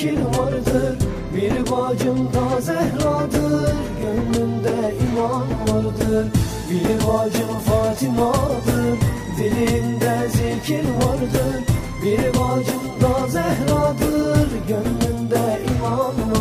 zikir vardır. Bir bacım da Zehra'dır, gönlünde iman vardır. Bir bacım Fatıma'dır, dilinde zikir vardır. Bir bacım da Zehra'dır, gönlünde iman vardır.